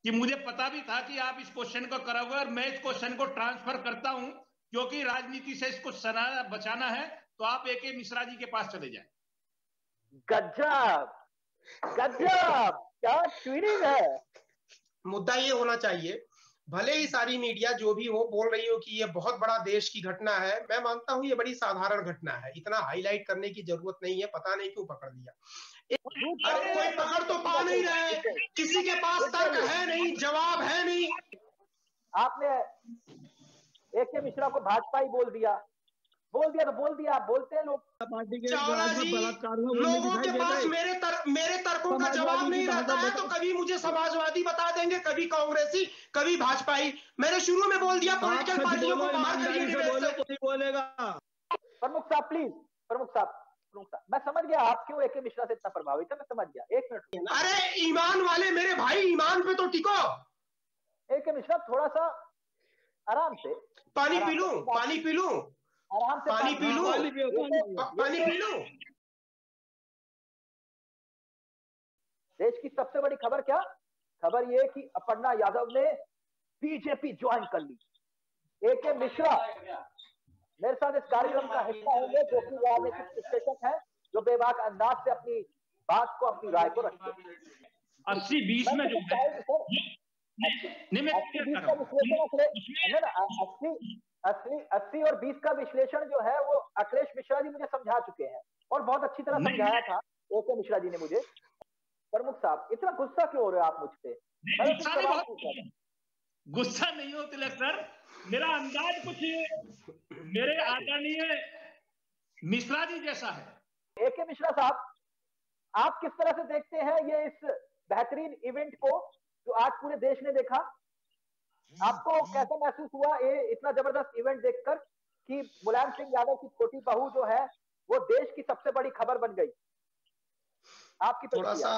कि मुझे पता भी था कि आप इस क्वेश्चन को करोगे और मैं इस क्वेश्चन को ट्रांसफर करता हूं, क्योंकि राजनीति से इसको बचाना है। तो आप AK मिश्रा जी के पास चले जाए। गजब गजब, क्या ट्वीटिंग है। मुद्दा ये होना चाहिए, भले ही सारी मीडिया जो भी हो बोल रही हो कि ये बहुत बड़ा देश की घटना है, मैं मानता हूं ये बड़ी साधारण घटना है, इतना हाईलाइट करने की जरूरत नहीं है। पता नहीं क्यों पकड़ लिया। अरे कोई पकड़ तो पा नहीं रहे, किसी के पास तर्क है नहीं, जवाब है नहीं। आपने AK मिश्रा को भाजपा ही बोल दिया तो बोल दिया। आप बोलते हैं लोग। चावला जी, लोगों के पास मेरे तर्कों का जवाब नहीं रहता है, तो कभी मुझे समाजवादी बता देंगे, कभी कांग्रेसी, कभी भाजपाई। मैंने शुरू में बोल दिया पॉलिटिकल पार्टियों को बाहर करिए। बोलेगा प्रमुख साहब प्लीज, प्रमुख साहब मैं समझ गया आप क्यों AK मिश्रा से इतना प्रभावित है, मैं समझ गया। 1 मिनट। अरे ईमान वाले मेरे भाई, ईमान पे तो टिको। AK मिश्रा थोड़ा सा आराम से, पानी पी लूं, आराम से पानी पी लूं। देश की सबसे बड़ी खबर क्या? खबर यह कि अपर्णा यादव ने बीजेपी ज्वाइन कर ली। AK मिश्रा मेरे साथ इस कार्यक्रम का हिस्सा होंगे, जो कि राजनीतिक विश्लेषक है, जो बेबाक अंदाज से अपनी बात को, अपनी राय को रखते हैं। 80-20 में जो है 80 और 20 का विश्लेषण जो है वो अखिलेश मिश्रा जी मुझे समझा चुके हैं, और बहुत अच्छी तरह समझाया था AK मिश्रा जी ने मुझे। प्रमुख साहब इतना गुस्सा क्यों हो रहे हो आप मुझ पे? गुस्सा नहीं हो तिलक सर, मेरा अंदाज कुछ मेरे आदरणीय मिश्रा जी जैसा है। AK मिश्रा साहब, आप किस तरह से देखते हैं ये इस बेहतरीन इवेंट को जो आज पूरे देश ने देखा? आपको कैसा महसूस हुआ ये इतना जबरदस्त इवेंट देखकर कि मुलायम सिंह यादव की छोटी बहू जो है वो देश की सबसे बड़ी खबर बन गई? आपकी थोड़ा सा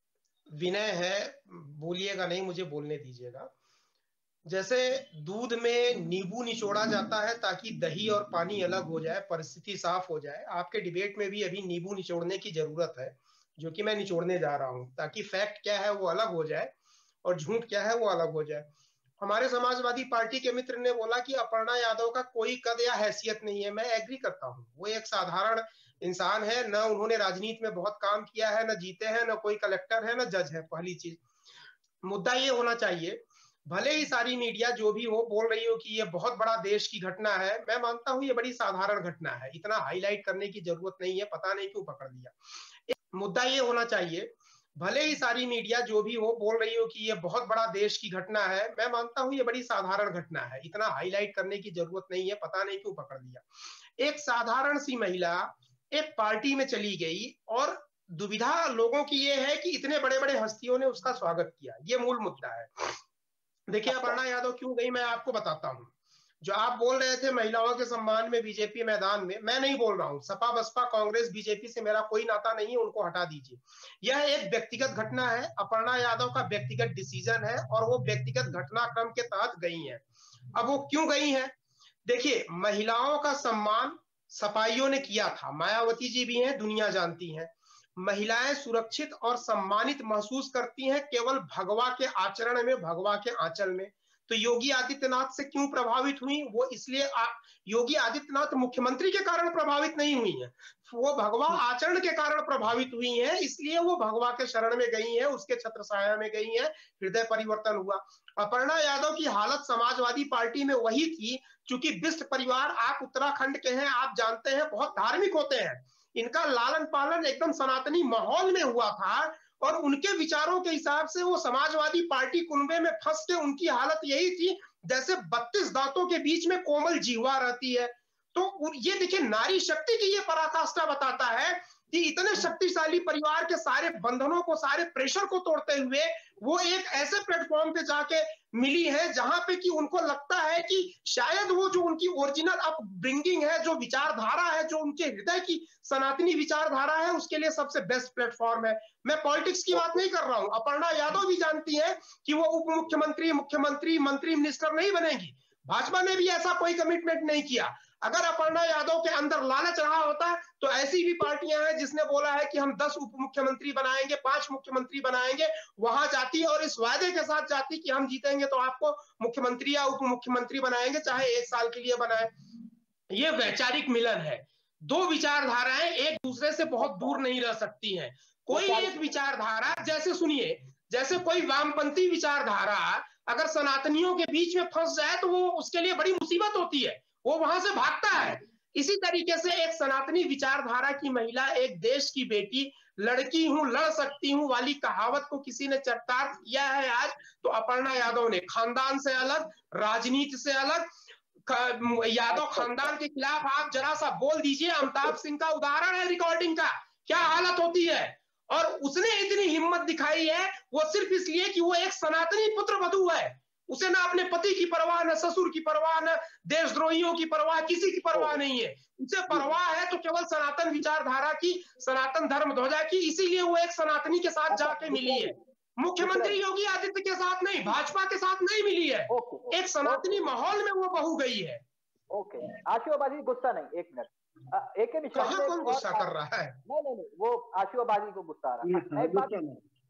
विनय है, बोलिएगा नहीं, मुझे बोलने दीजिएगा। जैसे दूध में नींबू निचोड़ा जाता है ताकि दही और पानी अलग हो जाए, परिस्थिति साफ हो जाए, आपके डिबेट में भी अभी नींबू निचोड़ने की जरूरत है, जो कि मैं निचोड़ने जा रहा हूं, ताकि फैक्ट क्या है वो अलग हो जाए और झूठ क्या है वो अलग हो जाए। हमारे समाजवादी पार्टी के मित्र ने बोला कि अपर्णा यादव का कोई कद या हैसियत नहीं है। मैं एग्री करता हूँ, वो एक साधारण इंसान है, न उन्होंने राजनीति में बहुत काम किया है, न जीते हैं, न कोई कलेक्टर है, न जज है। पहली चीज, मुद्दा ये होना चाहिए, भले ही सारी मीडिया जो भी हो बोल रही हो कि ये बहुत बड़ा देश की घटना है, मैं मानता हूं ये बड़ी साधारण घटना है, इतना हाईलाइट करने की जरूरत नहीं है। पता नहीं क्यों पकड़ लिया। मुद्दा ये होना चाहिए, भले ही सारी मीडिया जो भी हो बोल रही हो कि ये बहुत बड़ा देश की घटना है, मैं मानता हूं ये बड़ी साधारण घटना है, इतना हाईलाइट करने की जरूरत नहीं है। पता नहीं क्यों पकड़ लिया। एक साधारण सी महिला एक पार्टी में चली गई और दुविधा लोगों की ये है कि इतने बड़े बड़े हस्तियों ने उसका स्वागत किया, ये मूल मुद्दा है। देखिए अपर्णा यादव क्यों गई, मैं आपको बताता हूं। जो आप बोल रहे थे महिलाओं के सम्मान में बीजेपी मैदान में, मैं नहीं बोल रहा हूं। सपा बसपा कांग्रेस बीजेपी से मेरा कोई नाता नहीं है, उनको हटा दीजिए। यह एक व्यक्तिगत घटना है, अपर्णा यादव का व्यक्तिगत डिसीजन है और वो व्यक्तिगत घटनाक्रम के तहत गई है। अब वो क्यों गई है? देखिए, महिलाओं का सम्मान सपाइयों ने किया था, मायावती जी भी हैं, दुनिया जानती है। महिलाएं सुरक्षित और सम्मानित महसूस करती हैं केवल भगवा के आचरण में, भगवा के आंचल में। तो योगी आदित्यनाथ से क्यों प्रभावित हुई? वो इसलिए योगी आदित्यनाथ मुख्यमंत्री के कारण प्रभावित नहीं हुई है, वो भगवा आचरण के कारण प्रभावित हुई है, इसलिए वो भगवा के शरण में गई है, उसके छत्र छाया में गई है, हृदय परिवर्तन हुआ। अपर्णा यादव की हालत समाजवादी पार्टी में वही थी, क्योंकि बिष्ट परिवार, आप उत्तराखंड के हैं, आप जानते हैं, बहुत धार्मिक होते हैं, इनका लालन पालन एकदम सनातनी माहौल में हुआ था और उनके विचारों के हिसाब से वो समाजवादी पार्टी कुनबे में फंस के उनकी हालत यही थी जैसे 32 दांतों के बीच में कोमल जिह्वा रहती है। तो ये देखिए, नारी शक्ति की ये पराकाष्ठा बताता है कि इतने शक्तिशाली परिवार के सारे बंधनों को, सारे प्रेशर को तोड़ते हुए वो एक ऐसे प्लेटफॉर्म पे जाके मिली है जहां पे कि उनको लगता है कि शायद वो जो उनकी ओरिजिनल अपब्रिंगिंग है, जो विचारधारा है, जो उनके हृदय की सनातनी विचारधारा है, उसके लिए सबसे बेस्ट प्लेटफॉर्म है। मैं पॉलिटिक्स की बात नहीं कर रहा हूं, अपर्णा यादव भी जानती है कि वो उप मुख्यमंत्री, मुख्यमंत्री, मंत्री, मिनिस्टर नहीं बनेगी। भाजपा ने भी ऐसा कोई कमिटमेंट नहीं किया। अगर अपर्णा यादव के अंदर लालच रहा होता तो ऐसी भी पार्टियां हैं जिसने बोला है कि हम 10 उप मुख्यमंत्री बनाएंगे, 5 मुख्यमंत्री बनाएंगे, वहां जाती और इस वादे के साथ जाती कि हम जीतेंगे तो आपको मुख्यमंत्री या उप मुख्यमंत्री बनाएंगे, चाहे 1 साल के लिए बनाए। ये वैचारिक मिलन है। दो विचारधाराएं एक दूसरे से बहुत दूर नहीं रह सकती हैं। कोई एक विचारधारा, जैसे सुनिए, जैसे कोई वामपंथी विचारधारा अगर सनातनियों के बीच में फंस जाए तो वो उसके लिए बड़ी मुसीबत होती है, वो वहां से भागता है। इसी तरीके से एक सनातनी विचारधारा की महिला, एक देश की बेटी, लड़की हूं लड़ सकती हूं वाली कहावत को किसी ने चरितार्थ किया है आज, तो अपर्णा यादव ने। खानदान से अलग, राजनीति से अलग, यादव खानदान के खिलाफ आप जरा सा बोल दीजिए। अमिताभ सिंह का उदाहरण है रिकॉर्डिंग का, क्या हालत होती है। और उसने इतनी हिम्मत दिखाई है वो सिर्फ इसलिए कि वो एक सनातनी पुत्र वधू है। उसे ना अपने पति की परवाह, न ससुर की परवाह, न देशद्रोहियों की परवाह, किसी की परवाह नहीं है। उसे परवाह है तो केवल सनातन विचारधारा की, सनातन धर्म ध्वजा की। इसीलिए वो एक सनातनी के साथ जाके मिली है, मुख्यमंत्री योगी आदित्य के साथ नहीं, भाजपा के साथ नहीं मिली है। एक सनातनी माहौल में वो बहू गई है। ओके, आशीर्वादी गुस्सा नहीं, 1 मिनट। AK मिश्रा जी कौन गुस्सा कर रहा है? नहीं, वो आशीर्वादी को गुस्सा आ रहा है। एक बात,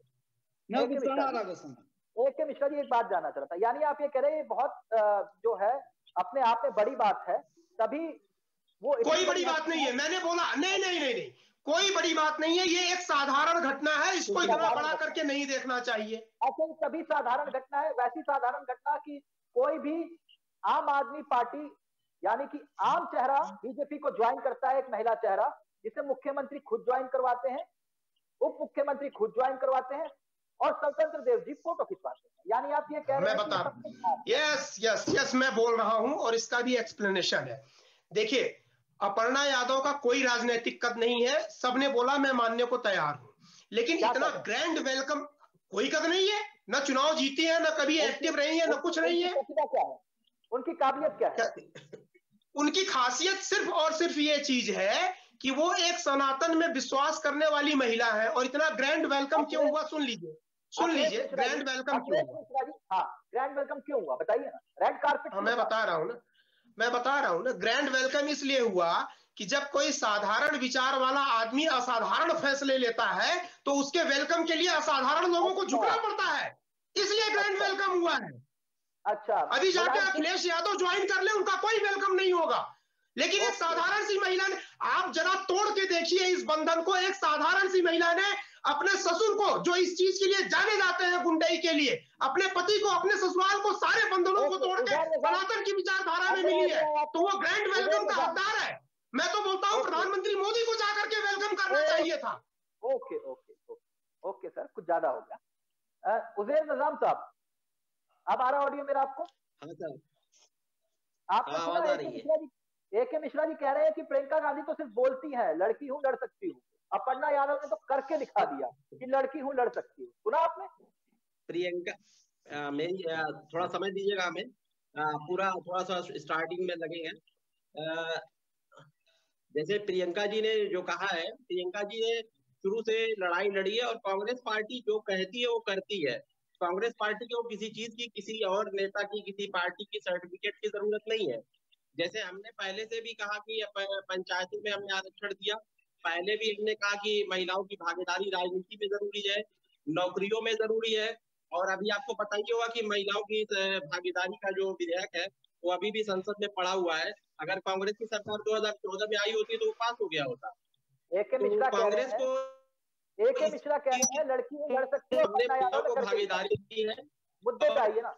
AK मिश्रा जी एक बात जानना चाह रहा था, यानी आप ये कह रहे हैं बहुत जो है अपने आप में बड़ी बात है, तभी वो कोई बड़ी बात नहीं है। मैंने बोला नहीं, कोई बड़ी बात नहीं है, ये एक साधारण घटना है, इसको इतना बड़ा करके नहीं देखना चाहिए। अच्छा, तभी साधारण घटना है, वैसी साधारण घटना कि कोई भी आम आदमी पार्टी यानी कि आम चेहरा बीजेपी को ज्वाइन करता है, एक महिला चेहरा जिसे मुख्यमंत्री खुद ज्वाइन करवाते हैं, उप मुख्यमंत्री खुद ज्वाइन करवाते हैं और स्वतंत्र देव जी फोटो खिंचवाते हैं। यानी आप ये कह रहे हैं, मैं बता रहा हूं, यस मैं बोल रहा हूं और इसका भी एक्सप्लेनेशन है। देखिए, अपर्णा यादव का कोई राजनीतिक कद नहीं है, सबने बोला मैं मानने को तैयार हूं, लेकिन इतना ग्रैंड वेलकम कोई कद नहीं है। न चुनाव जीती है, न कभी एक्टिव रही है, न कुछ नहीं है। उनकी काबिलियत क्या है? उनकी खासियत सिर्फ और सिर्फ ये चीज है कि वो एक सनातन में विश्वास करने वाली महिला है। और इतना ग्रैंड वेलकम क्यों हुआ, सुन लीजिए ग्रैंड वेलकम क्यों हुआ। हाँ, ग्रैंड वेलकम क्यों हुआ बताइए ना। रेड कार्पेट, मैं बता रहा हूँ ना, ग्रैंड वेलकम इसलिए हुआ कि जब कोई साधारण विचार वाला आदमी असाधारण फैसले लेता है तो उसके वेलकम के लिए असाधारण लोगों को झुकना पड़ता है, इसलिए ग्रैंड वेलकम हुआ है। अच्छा, अभी जाके अखिलेश यादव ज्वाइन कर ले, उनका कोई वेलकम नहीं होगा। लेकिन एक साधारण सी महिला ने, आप जरा तोड़ के देखिए इस बंधन को, एक साधारण सी महिला ने अपने ससुर को, जो इस चीज के लिए जाने जाते हैं गुंडई के लिए, अपने पति को, अपने ससुराल को, सारे बंधनों को तोड़ के सनातन की विचारधारा में मिली है, तो वो ग्रैंड वेलकम का हकदार है। मैं तो बोलता हूँ प्रधानमंत्री मोदी को जाकर के वेलकम करना चाहिए था। ओके सर, कुछ ज्यादा हो गया। उजैर निजाम साहब, अब आ रहा ऑडियो मेरा आपको? हाँ सर, आपको सुना? AK मिश्रा जी कह रहे हैं कि प्रियंका गांधी तो सिर्फ बोलती है लड़की हूं लड़ सकती हूँ, अपर्णा यादव ने तो करके दिखा दिया कि लड़की हूं लड़ सकती हूँ। सुना आपने? प्रियंका, मेरी थोड़ा समझ दीजिएगा, हमें पूरा थोड़ा सा स्टार्टिंग में लगेंगे। जैसे प्रियंका जी ने जो कहा है, प्रियंका जी ने शुरू से लड़ाई लड़ी है और कांग्रेस पार्टी जो कहती है वो करती है। कांग्रेस पार्टी को किसी चीज की, किसी और नेता की, किसी पार्टी की सर्टिफिकेट की जरूरत नहीं है। जैसे हमने पहले से भी कहा कि पंचायतों में हमने आरक्षण दिया, पहले भी हमने कहा कि महिलाओं की भागीदारी राजनीति में जरूरी है, नौकरियों में जरूरी है। और अभी आपको पता ही होगा कि महिलाओं की भागीदारी का जो विधेयक है वो अभी भी संसद में पड़ा हुआ है। अगर कांग्रेस की सरकार 2014 में आई होती तो वो पास हो गया होता। कांग्रेस को AK मिश्रा कह रहे हैं लड़की लड़ सकती है, भागीदारी दी है। मुद्दे पे आइए ना।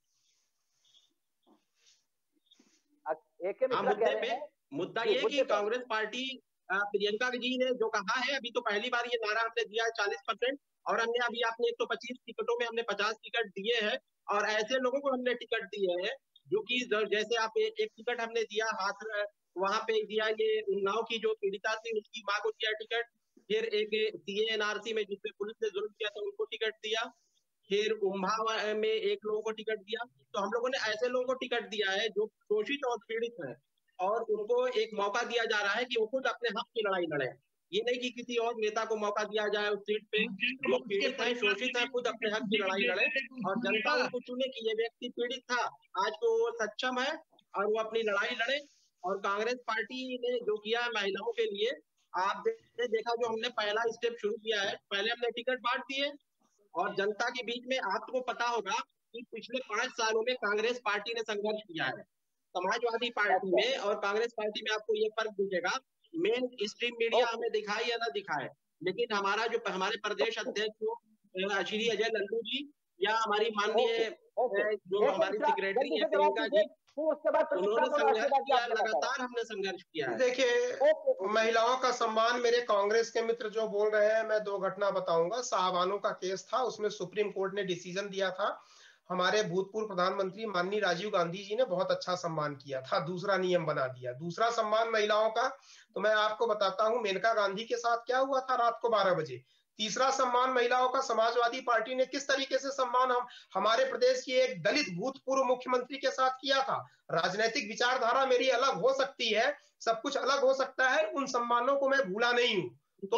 AK मिश्रा कह रहे हैं, मुद्दा ये कि कांग्रेस पार्टी, प्रियंका जी ने जो कहा है, अभी तो पहली बार ये नारा हमने दिया है 40%, और हमने अभी आपने 125 टिकटों में हमने 50 टिकट दिए हैं और ऐसे लोगों को हमने टिकट दिए हैं जो कि, जैसे आप एक टिकट हमने दिया हाथ वहां पे दिया, ये उन्नाव की जो पीड़िता थी उसकी माँ को दिया टिकट। फिर एक CA NRC में जिसपे पुलिस ने जुल्म किया था उनको टिकट दिया। फिर उम्भा में एक लोगों को टिकट दिया। तो हम लोगों ने ऐसे लोगों को टिकट दिया है जो शोषित और पीड़ित हैं, और उनको एक मौका दिया जा रहा है कि वो खुद अपने हक की लड़ाई लड़े। ये नहीं कि किसी और नेता को मौका दिया जाए उस सीट पे। जो पीड़ित है, शोषित है, खुद अपने हक की लड़ाई लड़े और जनता उनको चुने कि ये व्यक्ति पीड़ित था, आज तो वो सक्षम है और वो अपनी लड़ाई लड़े। और कांग्रेस पार्टी ने जो किया है महिलाओं के लिए, आपने देखा जो हमने पहला स्टेप शुरू किया है, पहले हमने टिकट बांट दिए और जनता के बीच में, आपको पता होगा कि पिछले 5 सालों में कांग्रेस पार्टी ने संघर्ष किया है समाजवादी पार्टी में और कांग्रेस पार्टी में। आपको ये फर्क दिखेगा, मेन स्ट्रीम मीडिया हमें दिखाए या ना दिखाए, लेकिन हमारा जो हमारे प्रदेश अध्यक्ष श्री अजय लल्लू जी या हमारी माननीय जो हमारी सेक्रेटरी है प्रियंका जी, उन्होंने संघर्ष किया, लगातार हमने संघर्ष किया है। देखिए, महिलाओं का सम्मान, मेरे कांग्रेस के मित्र जो बोल रहे हैं, मैं 2 घटना बताऊंगा। साहबानों का केस था, उसमें सुप्रीम कोर्ट ने डिसीजन दिया था, हमारे भूतपूर्व प्रधानमंत्री माननीय राजीव गांधी जी ने बहुत अच्छा सम्मान किया था, दूसरा नियम बना दिया। दूसरा सम्मान महिलाओं का, तो मैं आपको बताता हूं मेनका गांधी के साथ क्या हुआ था रात को 12 बजे। तीसरा सम्मान महिलाओं का, समाजवादी पार्टी ने किस तरीके से सम्मान हमारे प्रदेश की एक दलित भूतपूर्व मुख्यमंत्री के साथ किया था। राजनीतिक विचारधारा मेरी अलग हो सकती है, सब कुछ अलग हो सकता है, उन सम्मानों को मैं भूला नहीं हूँ। तो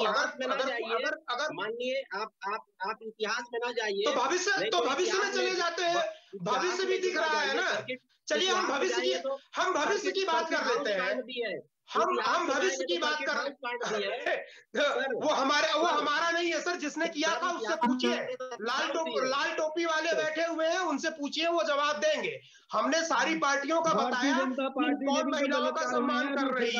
अगर मानिए आप इतिहास में ना जाइए, तो भविष्य में चले जाते हैं, भविष्य भी दिख रहा है ना। चलिए हम भविष्य की बात कर लेते हैं, हम भविष्य की बात कर रहे हैं। वो हमारा नहीं है सर, जिसने किया था उससे पूछिए, लाल टोपी वाले बैठे हुए हैं, उनसे पूछिए, वो जवाब देंगे। हमने सारी पार्टियों का बताया कौन महिलाओं का सम्मान कर रही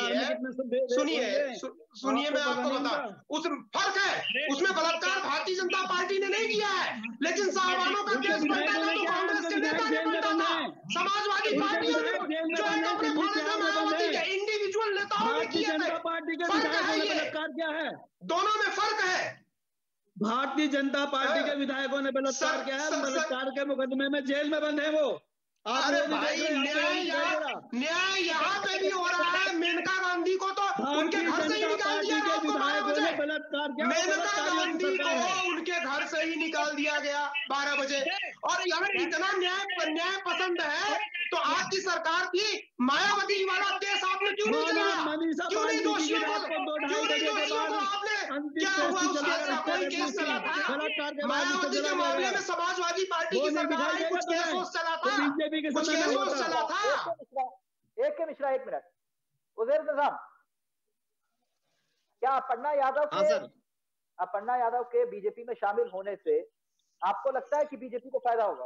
है। सुनिए मैं आपको बताऊं, उस फर्क है, उसमें बलात्कार भारतीय जनता पार्टी ने नहीं किया है, लेकिन साहबानों का केस बनता था तो कांग्रेस के नेता ने बनता था, समाजवादी पार्टी जो है कपड़े फाड़े थे मायावती के इंडिविजुअल नेताओं ने किए थे। बलात्कार क्या है? दोनों में फर्क है। भारतीय जनता पार्टी के विधायकों ने बलात्कार किया है, बलात्कार के मुकदमे में जेल में बंद है वो। अरे भाई, न्याय यहाँ पे भी हो रहा है। मेनका गांधी को तो उनके घर से ही निकाल दिया गया, मेनका गांधी को उनके घर से ही निकाल दिया गया 12 बजे। और अगर इतना न्याय पसंद है तो आपकी सरकार थी, मायावती वाला केस आपने क्यों नहीं चलाया? क्यों नहीं दोषियों को आपने, क्या हुआ उस केस का? कोई केस चला था? मायावती के मामले में समाजवादी पार्टी की सरकार ने कुछ केस चला था, कुछ केस चला था। एक मिश्रा, 1 मिनट। उजैर निजाम, क्या अपर्णा यादव के बीजेपी में शामिल होने से आपको लगता है कि बीजेपी को फायदा होगा?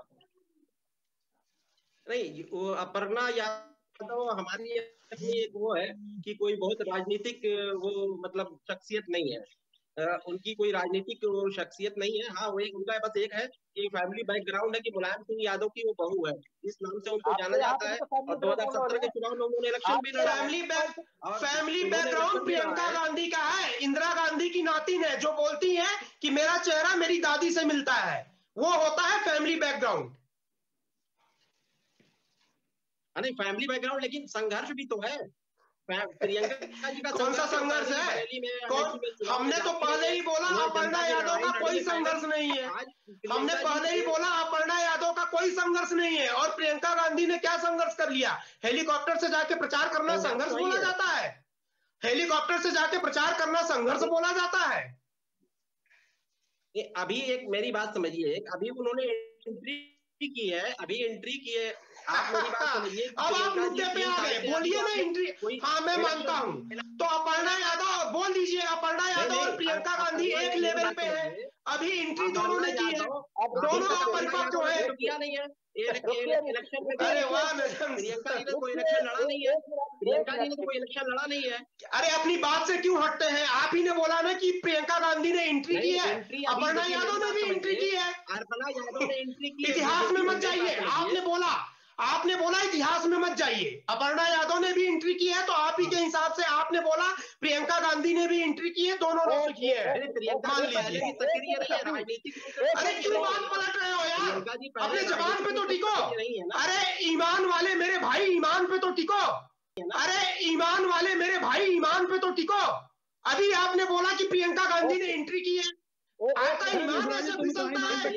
नहीं, वो अपर्णा यादव हमारी एक वो है कि कोई बहुत राजनीतिक वो मतलब शख्सियत नहीं है, उनकी कोई राजनीतिक शख्सियत नहीं है। हाँ, वो उनका बस एक है कि फैमिली बैकग्राउंड है कि मुलायम सिंह यादव की वो बहू है, इस नाम से उनको जाना जाता है। और 2017 के चुनाव में उन्होंने इलेक्शन भी लड़ा। फैमिली बैकग्राउंड प्रियंका गांधी का है, इंदिरा गांधी की नातिन है, जो बोलती है कि मेरा चेहरा मेरी दादी से मिलता है, वो होता है फैमिली बैकग्राउंड। नहीं, फैमिली बैकग्राउंड, लेकिन संघर्ष भी तो है। प्रियंका जी का कौन सा संघर्ष है? हमने तो पहले ही बोला अपर्णा यादव का कोई संघर्ष नहीं है। हमने पहले ही बोला अपर्णा यादव का कोई संघर्ष नहीं है। और प्रियंका गांधी ने क्या संघर्ष कर लिया? हेलीकॉप्टर से जाके प्रचार करना संघर्ष बोला जाता है? हेलीकॉप्टर से जाके प्रचार करना संघर्ष बोला जाता है? अभी एक मेरी बात समझिए, अभी उन्होंने एंट्री की है, आप मेरी बात समझिए। अब आप मुद्दे पे आ गए, बोलिए ना एंट्री। हाँ, मैं मानता हूँ। तो अपर्णा यादव बोल दीजिए, अपर्णा यादव और प्रियंका गांधी एक लेवल पे है, अभी एंट्री दोनों ने की है, दोनों अपरिपक्व है। किया नहीं है इलेक्शन में। अरे वाह, प्रियंका जी ने कोई इलेक्शन लड़ा नहीं है, प्रियंका जी ने कोई इलेक्शन लड़ा नहीं है। अरे अपनी बात से क्यों हटते हैं? आप ही ने बोला ना कि प्रियंका गांधी ने एंट्री की है, अपर्णा यादव ने भी एंट्री की है। अपर्णा यादव ने एंट्री की। इतिहास में मत जाइए, आपने बोला इतिहास में मत जाइए। अपर्णा यादव ने भी एंट्री की है, तो आप ही के हिसाब से आपने बोला प्रियंका गांधी ने भी एंट्री की है, दोनों ने किए हैं, मान लीजिए। अरे क्यों बात पलट रहे हो यार? अपने जबान पे तो टिको। अरे ईमान वाले मेरे भाई, ईमान पे तो टिको। अरे ईमान वाले मेरे भाई, ईमान पे तो टिको। अभी आपने बोला कि प्रियंका गांधी ने एंट्री की है, आपका ईमान ऐसे फिसलता है।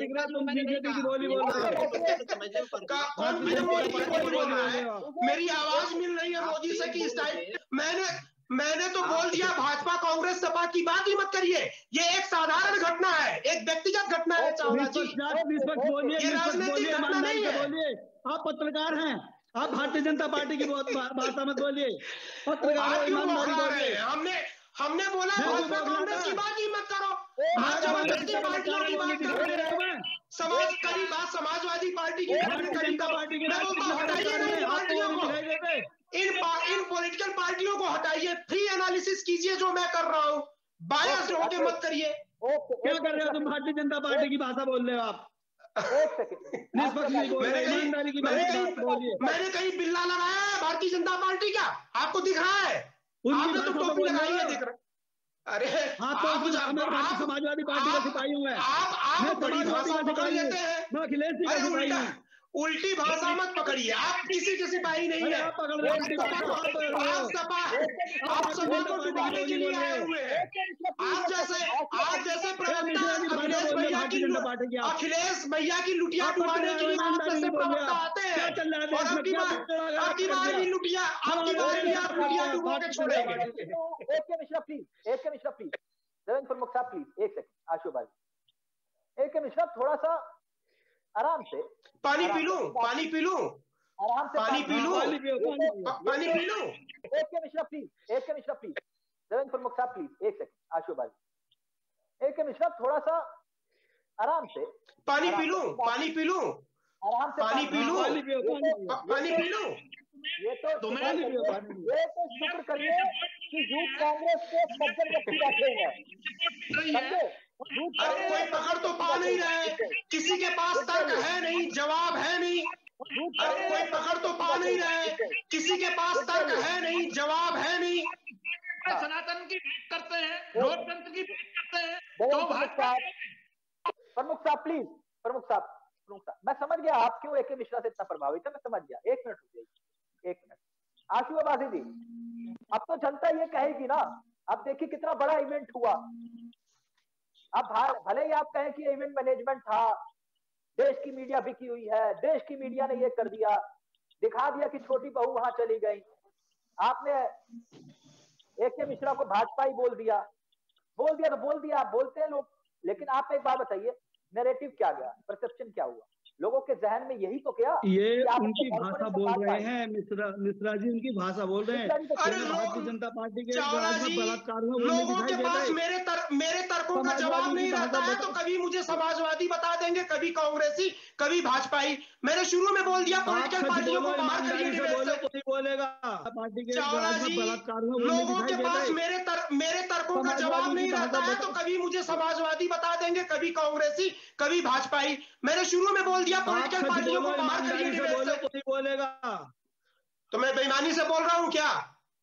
कौन बोल रहा है? मेरी आवाज मिल रही है मोदी से कि इस टाइम मैंने तो बोल दिया भाजपा कांग्रेस सपा की बात ही मत करिए। ये एक साधारण घटना है, एक व्यक्तिगत घटना है चावला जी, ये राजनीतिक घटना नहीं है। आप पत्रकार हैं, आप भारतीय जनता पार्टी की बहुत भाषा मत बोलिए, पत्रकार ईमानदारी बोलिए। हमने बोला भाजपा कांग्रेस की बात ही मत करो, जबरदस्ती पार्टियों की बात कर रहे हैं। समाज करी बात समाजवादी पार्टी की, मैं बोलता हूँ हटाइए ना इन पार्टियों को, इन पॉलिटिकल पार्टियों को हटाइए, फ्री एनालिसिस कीजिए जो मैं कर रहा हूँ, बायस होके मत करिए। क्या कर रहे हो तुम? भारतीय जनता पार्टी की भाषा बोल रहे हो आप। एक सेकंड, निष्पक्ष नहीं बोल रहे, ईमानदारी की बात बोलिए। मैंने कहीं बिल्ला लगाया है भारतीय जनता पार्टी का? आपको दिख रहा है? आपने तो टोपी लगाई है, दिख रहा है। अरे हाँ, तो आप समाजवादी पार्टी का सिपाही हूँ मैं। आप बड़ी भाषा पकड़ लेते हैं। मैं अखिलेश जी का सिपाही हूँ। उल्टी भाषा मत पकड़िए, आप किसी के सिपाही नहीं है। आप सभा को डुबाने के लिए आए हुए हैं। आप जैसे प्रवक्ता अखिलेश भैया की लुटिया डुबाने के लिए आप जैसे प्रवक्ता आते हैं, और आपकी बार भी लुटिया डुबो के छोड़ेंगे। AK Mishra please, AK Mishra please, Devendra Pramukh साहब प्लीज, एक सेकंड, आशु भाई। AK मिश्रा थोड़ा सा आराम से, पानी पी लूं, आराम से पानी पी लूं। AK Mishra please, AK Mishra please, Devendra Pramukh साहब प्लीज, एक सेकंड, आशु भाई। AK मिश्रा थोड़ा सा आराम से, पानी पी लूं, आराम से पानी पी लूं। ये तो शुक्र करिए कि यूथ कांग्रेस के सज्जन व्यक्ति बैठे हुए हैं। अरे कोई पकड़ तो पा नहीं रहे, किसी के पास तर्क है नहीं, जवाब है नहीं। अरे कोई पकड़ तो पा नहीं रहे, किसी के पास तर्क है नहीं, जवाब है नहीं। सनातन की बात करते हैं, लोकतंत्र की बात करते हैं, तो प्रमुख साहब प्लीज, प्रमुख साहब, मैं समझ गया आप क्यों AK मिश्रा से इतना प्रभावित है, मैं समझ गया। 1 मिनट रुक जाइए, 1 मिनट। आशु अब्बासी जी, अब तो जनता ये कहेगी ना, अब देखिए कितना बड़ा इवेंट हुआ। अब भले ही आप कहें कि इवेंट मैनेजमेंट था, देश की मीडिया बिकी हुई है, देश की मीडिया ने ये कर दिया, दिखा दिया कि छोटी बहू वहां चली गई, आपने AK मिश्रा को भाजपा ही बोल दिया तो बोल दिया, आप बोलते हैं लोग। लेकिन आप एक बात बताइए, नैरेटिव क्या गया, परसेप्शन क्या हुआ लोगों के जहन में? यही तो क्या ये उनकी भाषा बोल रहे हैं, मिश्रा जी उनकी भाषा बोल रहे हैं। भारतीय जनता पार्टी के बलात्कार में लोगों के पास मेरे तर्कों का जवाब नहीं रहता है, तो कभी मुझे समाजवादी बता देंगे, कभी कांग्रेसी, कभी भाजपाई। मैंने शुरू में बोल दिया पॉलिटिकल पार्टियों को बाहर करिए डिबेट से। बोलेगा पार्टी के बलात्कार में लोगों के पास मेरे तर्कों का जवाब नहीं रहता है, तो कभी मुझे समाजवादी बता देंगे, कभी कांग्रेसी, कभी भाजपाई। मैंने शुरू में बोल दिया पॉलिटिकल पार्टियों को बाहर करिए डिबेट से। बोलेगा तो मैं बेईमानी से बोल रहा हूँ क्या?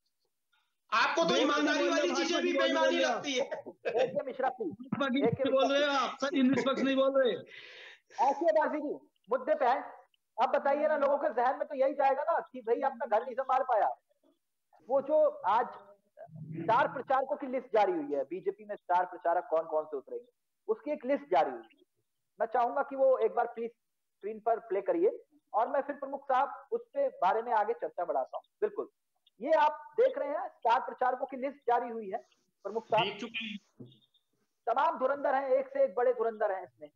आपको तो ईमानदारी वाली चीजें भी बेईमानी लगती है। AK मिश्रा प्लीज, बोल रहे हो आप, सर निष्पक्ष नहीं बोल रहे। आशु अब्बासी जी मुद्दे पे है, अब बताइए ना, लोगों के जहन में तो यही जाएगा ना कि भाई अपना घर नहीं संभाल पाया। वो जो आज स्टार प्रचारकों की लिस्ट जारी हुई है, बीजेपी में स्टार प्रचारक कौन कौन से उतरेंगे, उसकी एक लिस्ट जारी हुई है। मैं चाहूंगा कि वो एक बार प्लीज स्क्रीन पर प्ले करिए, और मैं फिर प्रमुख साहब उस पे बारे में आगे चर्चा बढ़ाता हूँ। बिल्कुल, ये आप देख रहे हैं स्टार प्रचारकों की लिस्ट जारी हुई है प्रमुख साहब, तमाम धुरंधर हैं, एक से एक बड़े धुरंधर हैं इसमें।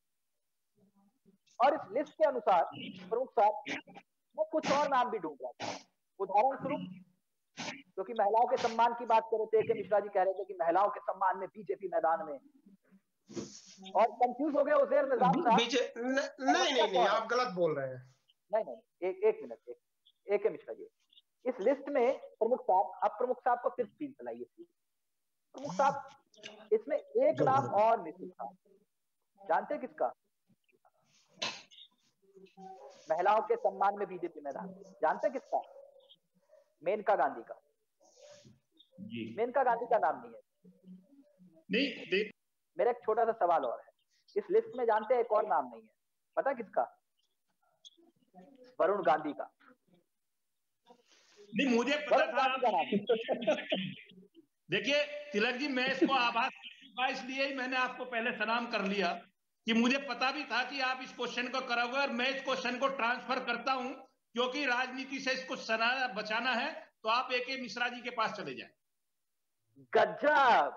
और इस लिस्ट के अनुसार प्रमुख साहब मैं कुछ और नाम भी ढूंढ रहा था। उदाहरण स्वरूप, क्योंकि महिलाओं के सम्मान की बात कर रहे थे, AK मिश्रा जी कह रहे थे कि महिलाओं के सम्मान में बीजेपी मैदान में, और कंफ्यूज हो गए उज़ैर निजाम साहब। नहीं, आप गलत बोल रहे हैं। नहीं, एक मिनट, AK मिश्रा जी, इस लिस्ट में प्रमुख साहब, अब प्रमुख साहब को फिर स्क्रीन चलाइए। प्रमुख साहब, इसमें एक नाम और निश्चित था, जानते किसका? महिलाओं के सम्मान में बीजेपी मैदान, जानते किसका? मेनका गांधी का। मेनका गांधी का नाम नहीं है। नहीं, मेरा एक छोटा सा सवाल और है, इस लिस्ट में जानते हैं एक और नाम नहीं है, पता किसका? वरुण गांधी का। नहीं, मुझे पता था। देखिए तिलक जी, मैं इसको आभास करूंगा, इसलिए ही मैंने आपको पहले सलाम कर लिया कि मुझे पता भी था कि आप इस क्वेश्चन को करोगे, और मैं इस क्वेश्चन को ट्रांसफर करता हूं, क्योंकि राजनीति से इसको बचाना है, तो आप AK मिश्रा जी के पास चले जाए। गजब,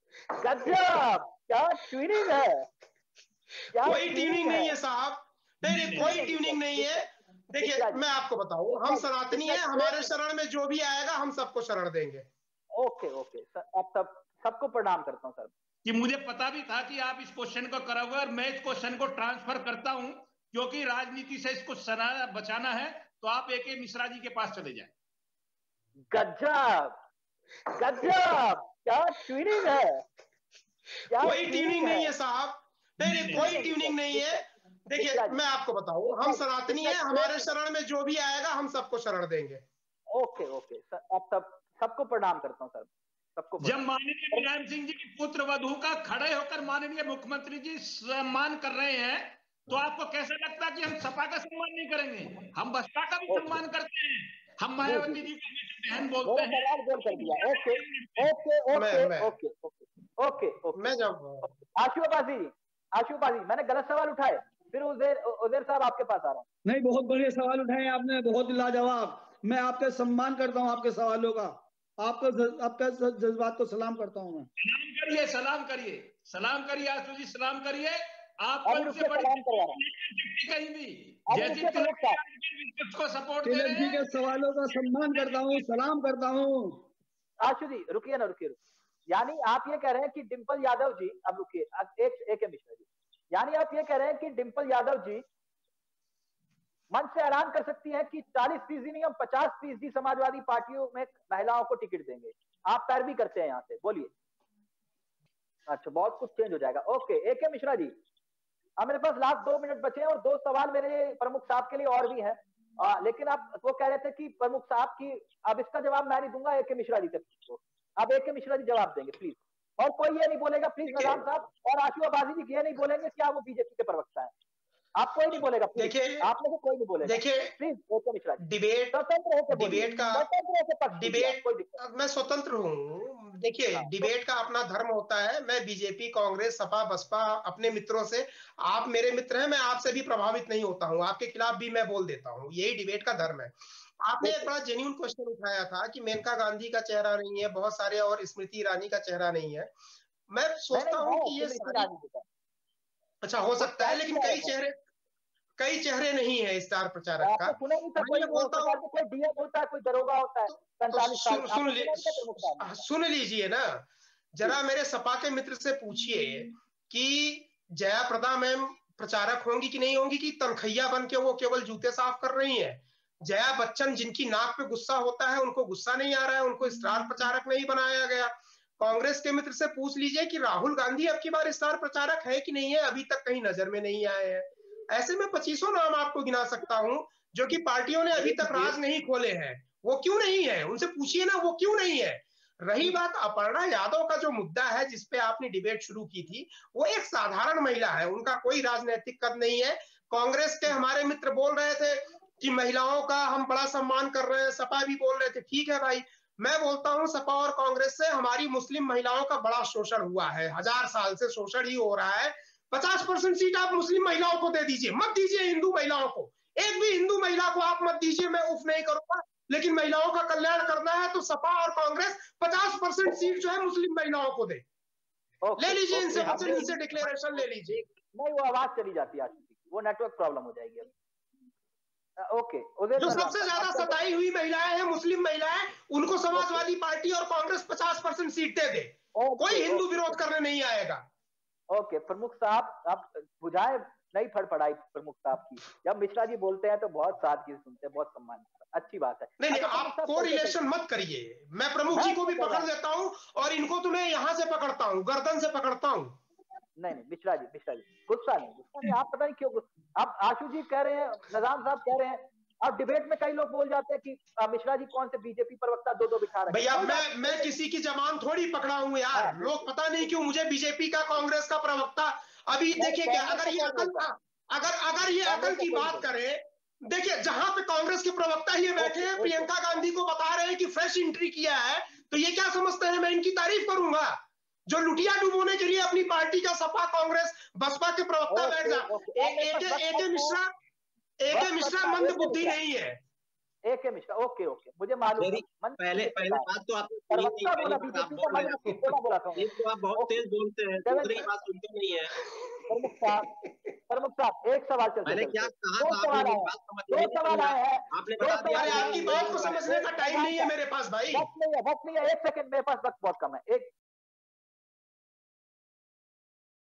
क्या ट्यूनिंग है, कोई ट्यूनिंग नहीं है साहब, नहीं कोई ट्यूनिंग नहीं है। देखिए मैं आपको बताऊं, हम सनातनी हैं, हमारे शरण में जो भी आएगा हम सबको शरण देंगे। ओके ओके सर, आप सबको प्रणाम करता हूँ सर। कि मुझे पता भी था कि आप इस क्वेश्चन को करोगे और मैं इस क्वेश्चन को ट्रांसफर करता हूं, क्योंकि राजनीति से इसको बचाना है, तो आप AK मिश्रा जी के पास चले जाएं। गजब गजब, क्या ट्यूनिंग है, क्या कोई ट्यूनिंग नहीं है साहब, नहीं कोई ट्यूनिंग नहीं है। देखिए मैं आपको बताऊं, हम सनातनी हैं, हमारे शरण में जो भी आएगा हम सबको शरण देंगे। ओके ओके सर, आप सबको प्रणाम करता हूँ सर, सबको। जब माननीय मुलायम सिंह जी की पुत्र वधू का खड़े होकर माननीय मुख्यमंत्री जी सम्मान कर रहे हैं, तो आपको कैसा लगता है कि हम सपा का सम्मान नहीं करेंगे? हम बसपा का भी सम्मान करते हैं, हम मायावती जी को बहन बोलते हैं। Okay okay okay okay okay okay. मैं जब आशुबाजी मैंने गलत सवाल उठाए, फिर उज़ैर साहब आपके पास आ रहा हूँ। नहीं, बहुत बढ़िया सवाल उठाए आपने, बहुत लाजवाब। मैं आपका सम्मान करता हूँ, आपके सवालों का, आपका जज्बात को सलाम करता हूँ मैं। सलाम करिए आशु जी, सलाम करिए। आप उनसे बड़ी कहीं भी जैसी को सपोर्ट दे रहे हैं, के सवालों का सम्मान करता हूँ, सलाम करता हूँ। आशु जी रुकिए ना, रुकिए। यानी आप ये कह रहे हैं कि डिंपल यादव जी, अब रुकिए, AK मिश्रा जी, यानी आप ये कह रहे हैं कि डिंपल यादव जी मन से ऐलान कर सकती हैं कि 40% नहीं, हम 50% समाजवादी पार्टियों में महिलाओं को टिकट देंगे। आप पैरवी करते हैं यहाँ से, बोलिए। अच्छा, बहुत कुछ चेंज हो जाएगा। ओके AK मिश्रा जी, अब मेरे पास लास्ट 2 मिनट बचे हैं और 2 सवाल मेरे प्रमुख साहब के लिए और भी हैं, लेकिन आप वो कह रहे थे कि प्रमुख साहब की, अब इसका जवाब मैं नहीं दूंगा, AK मिश्रा जी तक। अब AK मिश्रा जी जवाब देंगे प्लीज, और कोई ये नहीं बोलेगा प्लीज, नजाम साहब और आशु अब्बासी जी ये नहीं बोलेंगे क्या वो बीजेपी के प्रवक्ता है। आप कोई नहीं बोलेगा, देखिए आप में से कोई नहीं बोलेगा, देखिए please AK Mishra ji. Debate मैं स्वतंत्र हूँ। देखिए डिबेट का अपना धर्म होता है, मैं बीजेपी, कांग्रेस, सपा, बसपा अपने मित्रों से, आप मेरे मित्र हैं, मैं आपसे भी प्रभावित नहीं होता हूँ, आपके खिलाफ भी मैं बोल देता हूँ, यही डिबेट का धर्म है। आपने एक बड़ा जेन्युइन क्वेश्चन उठाया था कि मेनका गांधी का चेहरा नहीं है, बहुत सारे और स्मृति ईरानी का चेहरा नहीं है। मैं सोचता हूँ कि ये सारी, अच्छा हो सकता है, लेकिन कई चेहरे नहीं है स्टार प्रचारक का। मैं बोलता हूँ कोई डीएम होता है, कोई दरोगा होता है, 45 साल। सुन लीजिए ना जरा, मेरे सपा के मित्र से पूछिए कि जयाप्रदा मैम प्रचारक होंगी कि नहीं होंगी, कि तनखैया बन के वो केवल जूते साफ कर रही हैं। जया बच्चन जिनकी नाक पे गुस्सा होता है, उनको गुस्सा नहीं आ रहा है, उनको स्टार प्रचारक नहीं बनाया गया। कांग्रेस के मित्र से पूछ लीजिए कि राहुल गांधी अब की बार स्टार प्रचारक है कि नहीं है, अभी तक कहीं नजर में नहीं आए हैं। ऐसे में 25 नाम आपको गिना सकता हूं जो कि पार्टियों ने अभी तक राज नहीं खोले हैं। वो क्यों नहीं है, उनसे पूछिए ना वो क्यों नहीं है। रही बात अपर्णा यादव का जो मुद्दा है जिसपे आपने डिबेट शुरू की थी, वो एक साधारण महिला है, उनका कोई राजनीतिक कद नहीं है। कांग्रेस के हमारे मित्र बोल रहे थे कि महिलाओं का हम बड़ा सम्मान कर रहे हैं, सपा भी बोल रहे थे, ठीक है भाई, मैं बोलता हूं सपा और कांग्रेस से हमारी मुस्लिम महिलाओं का बड़ा शोषण हुआ है, 1000 साल से शोषण ही हो रहा है। 50% सीट आप मुस्लिम महिलाओं को दे दीजिए, मत दीजिए हिंदू महिलाओं को, एक भी हिंदू महिला को आप मत दीजिए, मैं उफ नहीं करूंगा, लेकिन महिलाओं का कल्याण करना है तो सपा और कांग्रेस 50% सीट जो है मुस्लिम महिलाओं को दे। ले लीजिए इनसे वचन, इनसे डिक्लेरेशन ले लीजिए। नहीं, वो आवाज चली जाती है, वो नेटवर्क प्रॉब्लम हो जाएगी। ओके, जो सबसे ज्यादा सताई हुई महिलाएं हैं, मुस्लिम महिलाएं, उनको समाजवादी पार्टी और कांग्रेस 50% सीट दे दे, कोई हिंदू विरोध करने नहीं आएगा। ओके प्रमुख साहब, आप बुझाए नहीं फड़फड़ाई प्रमुख साहब की, जब मिश्रा जी बोलते हैं तो बहुत सादगी सुनते हैं, बहुत सम्मान, अच्छी बात है। नहीं आप को रिलेशन मत करिए, मैं प्रमुख जी को भी पकड़ लेता हूँ और इनको तो मैं यहाँ से पकड़ता हूँ, गर्दन से पकड़ता हूँ। नहीं मिश्रा जी गुस्सा नहीं, आप पता नहीं क्यों, अब आशु जी कह रहे हैं, नजाम साहब कह रहे हैं, अब डिबेट में कई लोग बोल जाते हैं कि मिश्रा जी कौन से बीजेपी प्रवक्ता दो बिठा रहे हैं। भैया मैं किसी की जबान थोड़ी पकड़ा हूं यार, लोग पता नहीं क्यों मुझे बीजेपी का, कांग्रेस का प्रवक्ता, अभी देखिए क्या, अगर ये अकल की बात करें, देखिए जहां पे कांग्रेस के प्रवक्ता ये बैठे हैं, प्रियंका गांधी को बता रहे हैं कि फ्रेश एंट्री किया है, तो ये क्या समझते हैं मैं इनकी तारीफ करूंगा? जो लुटिया डुबोने के लिए अपनी पार्टी का सपा, कांग्रेस, बसपा के प्रवक्ता बैठ जा, AK मिश्रा मंद बुद्धि नहीं है। AK मिश्रा, ओके मुझे मालूम है। पहले बात तो आपने आप बहुत तेज बोलते हैं, दूसरी बात सुनते नहीं है। प्रमुख साहब एक सवाल चलते मैंने चलते क्या कहा दो था, सवाल आपने आए मेरी हैं, बात समझ दो नहीं सवाल समझा। आए हैं, आपने दो बता दिया सवाल अरे आए आपकी हैं। बात को समझने का टाइम नहीं है मेरे पास भाई। वक्त नहीं है मेरे पास, वक्त बहुत कम है। एक